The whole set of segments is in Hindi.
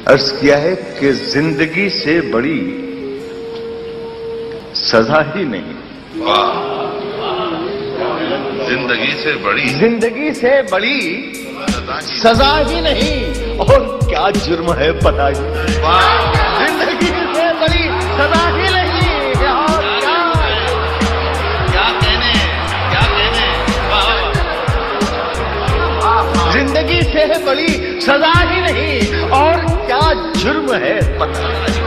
अर्ज किया है कि जिंदगी से बड़ी सजा ही नहीं। जिंदगी से बड़ी सजा ही नहीं, और क्या जुर्म है पता ही। जिंदगी से बड़ी सजा ही नहीं, और क्या कहने। जिंदगी से बड़ी सजा ही नहीं, और क्या जुर्म है पता नहीं।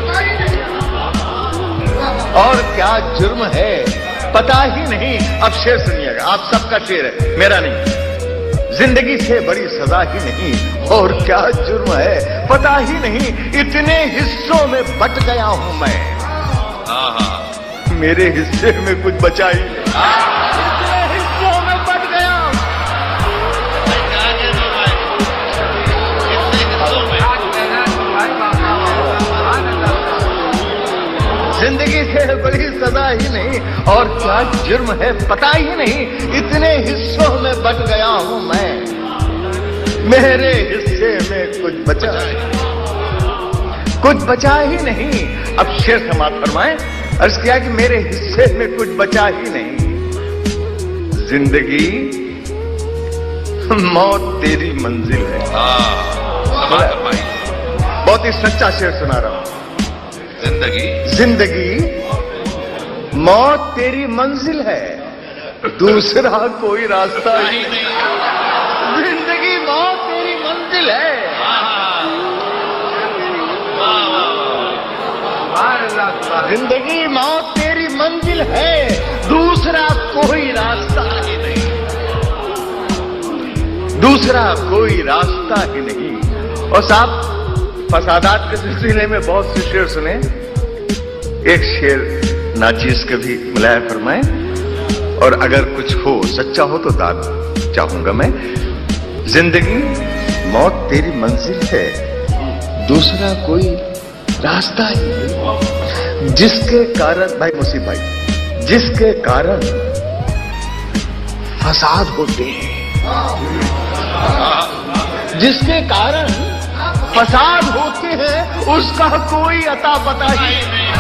और क्या जुर्म है पता ही नहीं। अब शेर सुनिएगा, आप सबका शेर है, मेरा नहीं। जिंदगी से बड़ी सजा ही नहीं, और क्या जुर्म है पता ही नहीं। इतने हिस्सों में बट गया हूं मैं, मेरे हिस्से में कुछ बचा ही नहीं। इतने हिस्सों में बट गया। जिंदगी से बड़ी सजा ही नहीं, और क्या जुर्म है पता ही नहीं। इतने हिस्सों में बट गया हूं मैं, मेरे हिस्से में कुछ बचा ही नहीं। अब शेर समाप्त फरमाएं। अर्ज किया कि मेरे हिस्से में कुछ बचा ही नहीं। जिंदगी मौत तेरी मंजिल है। बहुत ही सच्चा शेर सुना रहा हूं। जिंदगी मौत तेरी मंजिल है, दूसरा कोई रास्ता ही नहीं। जिंदगी मौत तेरी मंजिल है, जिंदगी मौत तेरी मंजिल है, दूसरा कोई रास्ता ही नहीं। दूसरा कोई रास्ता ही नहीं। और साहब, फसादात के सिलसिले में बहुत से शेर सुने। एक शेर नाचीज के भी मिलाया फरमाएं, और अगर कुछ हो सच्चा हो तो दाद चाहूंगा मैं। जिंदगी मौत तेरी मंजिल है, दूसरा कोई रास्ता ही नहीं। जिसके कारण भाई मुसीब भाई, जिसके कारण फसाद होते हैं, जिसके कारण फसाद होते हैं, उसका कोई अता पता ही नहीं।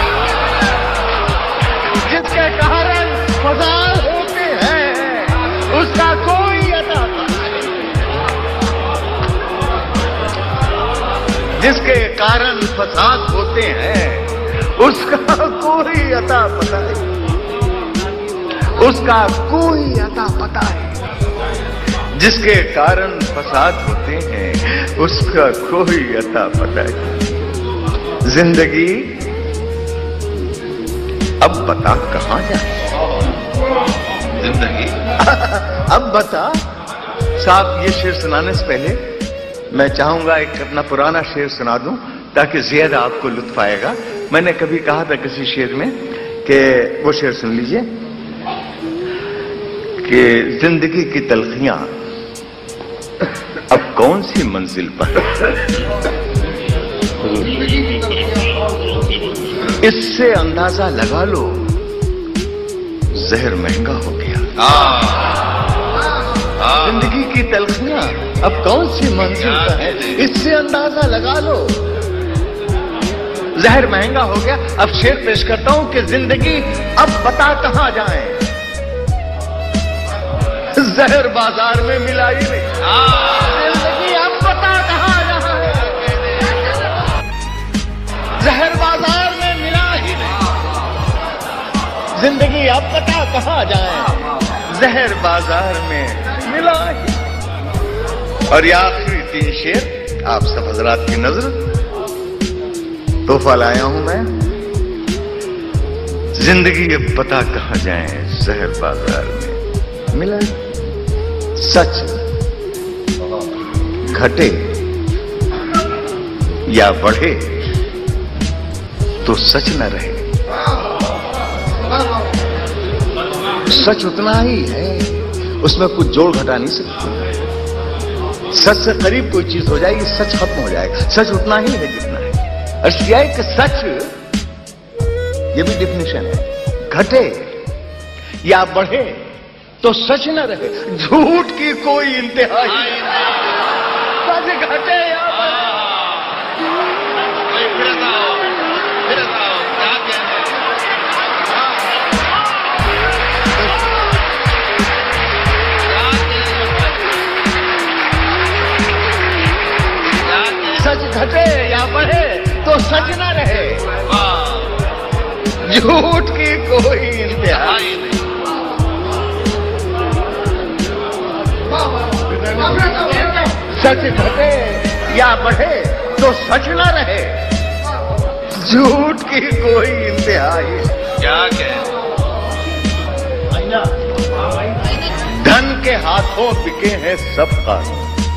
जिसके कारण फसाद होते हैं, उसका कोई अता पता नहीं। जिसके कारण फसाद होते हैं, उसका कोई अता पता नहीं। उसका कोई अता पता है। जिसके कारण फसाद होते हैं, उसका कोई अता पता है। जिंदगी अब बता कहां जाए। जिंदगी अब बता। साहब, ये शेर सुनाने से पहले मैं चाहूंगा एक अपना पुराना शेर सुना दूं, ताकि ज्यादा आपको लुत्फ आएगा। मैंने कभी कहा था किसी शेर में कि वो शेर सुन लीजिए कि जिंदगी की तलखियां अब कौन सी मंजिल पर, इससे अंदाजा लगा लो जहर महंगा हो गया। जिंदगी की तलखियां अब कौन सी मंजिल पर है, इससे अंदाजा लगा लो जहर महंगा हो गया। अब शेर पेश करता हूं कि जिंदगी अब बता कहां जाए, जहर बाजार में मिला ही नहीं। जिंदगी अब बता कहां जाए, जहर बाजार में मिला ही नहीं। जिंदगी अब बता कहां जाए, जहर बाजार में मिला ही। और ये आखिरी 3 शेर आप सब हजरात की नजर तोहफा लाया हूं मैं। जिंदगी अब पता कहां जाए, जहर बाजार में मिला। सच घटे या बढ़े तो सच न रहे। सच उतना ही है, उसमें कुछ जोड़ घटा नहीं सकते। सच से करीब कोई चीज हो जाएगी, सच खत्म हो जाएगा। सच उतना ही है जितना है। अर्थ यह है कि सच, ये भी डिफिनेशन है, घटे या बढ़े तो सच न रहे। झूठ की कोई इंतहा ही नहीं। सच घटे या बढ़े सच घटे या बढ़े तो सच न रहे, झूठ की कोई इंतहा नहीं। सच घटे या बढ़े तो सच न रहे, झूठ की कोई इंतहा क्या कहे। धन के हाथों बिके हैं सब कानून,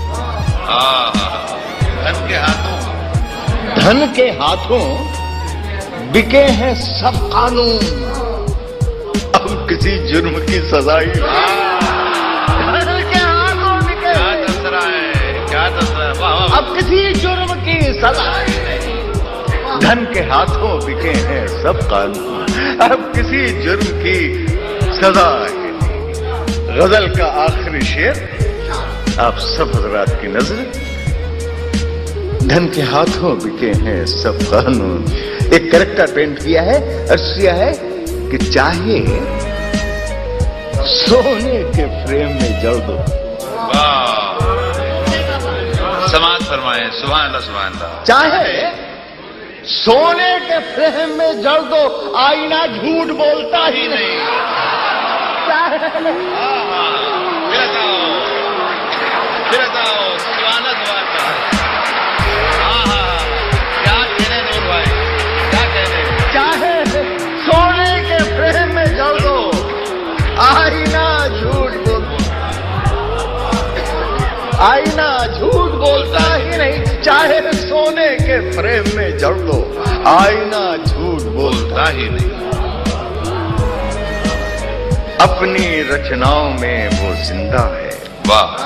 धन के हाथों बिके हैं सब कानून, अब किसी जुर्म की सजाई। धन के हाथों बिके, क्या दस रहा है, क्या दस रहा है, अब किसी जुर्म की सजाई नहीं। धन के हाथों बिके हैं सब कानून, अब किसी जुर्म की सजा है। गजल का आखिरी शेर आप सब हजरात की नजर। धन के हाथों बिके हैं सब कानून। एक कैरेक्टर पेंट किया है, अर्ज किया है कि चाहे सोने के फ्रेम में जड़ दो। वाह, समाज फरमाए, सुभान अल्लाह सुभान अल्लाह। चाहे सोने के फ्रेम में जड़ दो, आईना झूठ बोलता ही नहीं। चाहे सोने के फ्रेम में जड़ दो, आईना झूठ आईना झूठ बोलता ही नहीं। चाहे सोने के फ्रेम में जड़ दो, आईना झूठ बोलता ही नहीं। अपनी रचनाओं में वो जिंदा है। वाह,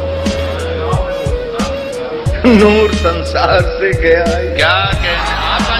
नूर संसार से गया है। क्या कहने।